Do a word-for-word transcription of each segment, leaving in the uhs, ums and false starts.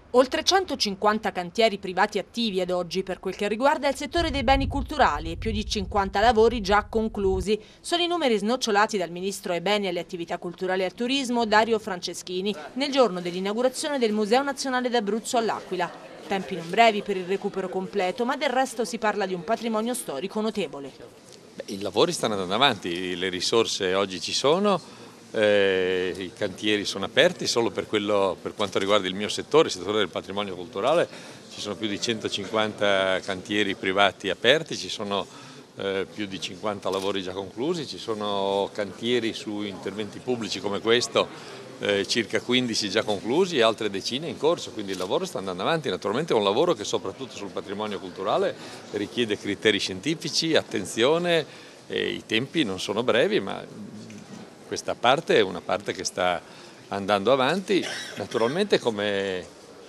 Oltre centocinquanta cantieri privati attivi ad oggi per quel che riguarda il settore dei beni culturali e più di cinquanta lavori già conclusi. Sono i numeri snocciolati dal ministro ai beni e alle attività culturali e al turismo Dario Franceschini nel giorno dell'inaugurazione del Museo Nazionale d'Abruzzo all'Aquila. Tempi non brevi per il recupero completo, ma del resto si parla di un patrimonio storico notevole. Beh, i lavori stanno andando avanti, le risorse oggi ci sono. Eh, i cantieri sono aperti, solo per, quello, per quanto riguarda il mio settore, il settore del patrimonio culturale, ci sono più di centocinquanta cantieri privati aperti, ci sono eh, più di cinquanta lavori già conclusi, ci sono cantieri su interventi pubblici come questo, eh, circa quindici già conclusi e altre decine in corso, quindi il lavoro sta andando avanti. Naturalmente è un lavoro che soprattutto sul patrimonio culturale richiede criteri scientifici, attenzione, e i tempi non sono brevi, ma questa parte è una parte che sta andando avanti. Naturalmente, come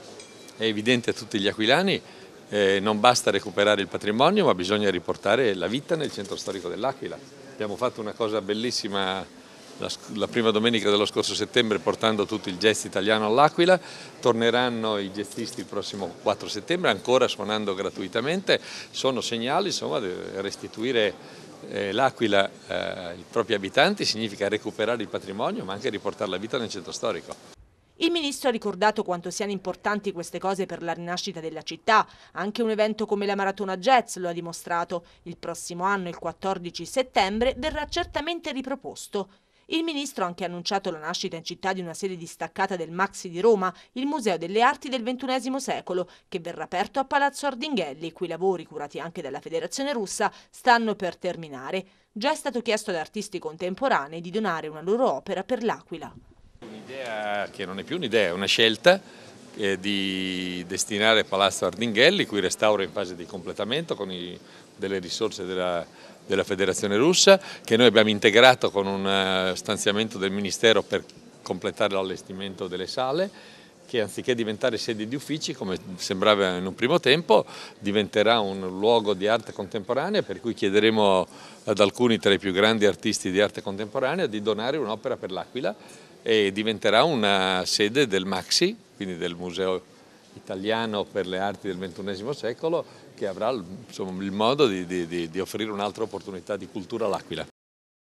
è evidente a tutti gli aquilani, eh, non basta recuperare il patrimonio, ma bisogna riportare la vita nel centro storico dell'Aquila. Abbiamo fatto una cosa bellissima la, la prima domenica dello scorso settembre portando tutto il jazz italiano all'Aquila. Torneranno i jazzisti il prossimo quattro settembre ancora suonando gratuitamente. Sono segnali, insomma, di restituire Eh, l'Aquila eh, ai propri abitanti significa recuperare il patrimonio ma anche riportare la vita nel centro storico. Il ministro ha ricordato quanto siano importanti queste cose per la rinascita della città. Anche un evento come la Maratona Jazz lo ha dimostrato. Il prossimo anno, il quattordici settembre, verrà certamente riproposto. Il ministro ha anche annunciato la nascita in città di una sede distaccata del Maxi di Roma, il Museo delle Arti del ventunesimo secolo, che verrà aperto a Palazzo Ardinghelli, i cui lavori, curati anche dalla Federazione Russa, stanno per terminare. Già è stato chiesto ad artisti contemporanei di donare una loro opera per l'Aquila. Un'idea che non è più un'idea, è una scelta eh, di destinare Palazzo Ardinghelli, cui restauro è in fase di completamento con i, delle risorse della, della Federazione Russa, che noi abbiamo integrato con un stanziamento del Ministero per completare l'allestimento delle sale, che anziché diventare sedi di uffici, come sembrava in un primo tempo, diventerà un luogo di arte contemporanea, per cui chiederemo ad alcuni tra i più grandi artisti di arte contemporanea di donare un'opera per l'Aquila e diventerà una sede del Maxi, quindi del Museo Italiano per le Arti del ventunesimo secolo, che avrà insomma, il modo di, di, di offrire un'altra opportunità di cultura all'Aquila.